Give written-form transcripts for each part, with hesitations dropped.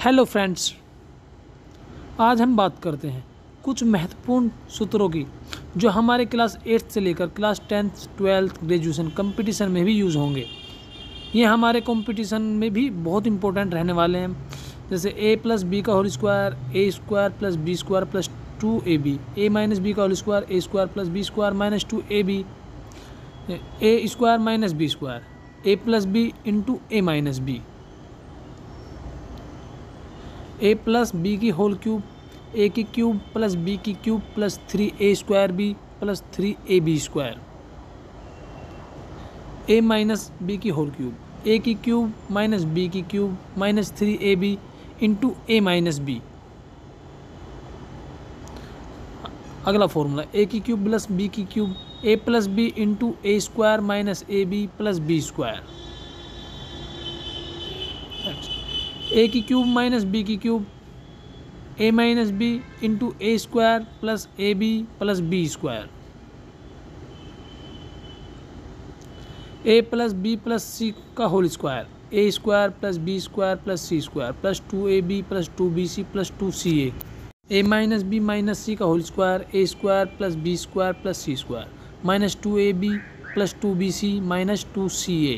Hello friends, आज हम बात करते हैं कुछ महत्वपूर्ण सूत्रों की जो हमारे क्लास 8 से लेकर class 10th 12th graduation competition में भी यूज़ होंगे। ये हमारे कंपटीशन में भी बहुत इंपॉर्टेंट रहने वाले हैं, जैसे a प्लस बी का whole square A square plus B square plus 2ab, a minus B का whole square A square plus B square minus 2ab, A square minus B square, a plus B into A minus B, A plus B की whole cube, A की cube plus B की cube plus 3a square B plus 3ab square, A minus B की whole cube, A की cube minus B की cube minus 3ab into A minus B. अगला formula A की cube plus B की cube, A plus B into A square minus A B plus B square, A की cube minus B की cube, A minus B into A square plus A B plus B square, A plus B plus C का whole square, A square plus B square plus C square plus 2ab plus 2bc plus 2ca, A minus B minus C का whole square, A square plus B square plus C square minus 2ab plus 2bc minus 2ca।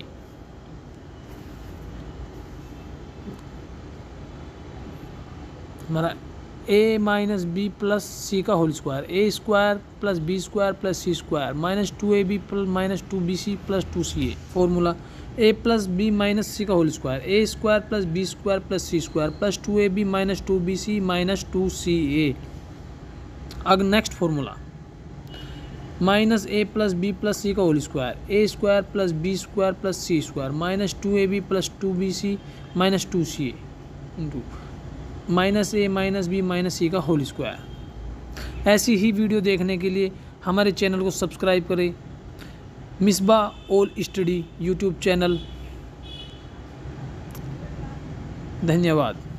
हमारा a minus B plus C का whole square, A square plus B square plus C square minus 2ab minus 2bc plus 2ca। Formula a plus B minus C का whole square, A square plus B square plus C square plus 2ab minus 2bc minus 2ca। अब next formula minus A plus B plus C का whole square, A square plus B square plus C square minus 2ab plus 2bc minus 2ca into minus A minus B minus C का whole square. ऐसी ही video देखने के लिए हमारे channel को subscribe करें, Misbah all study YouTube channel. धन्यवाद।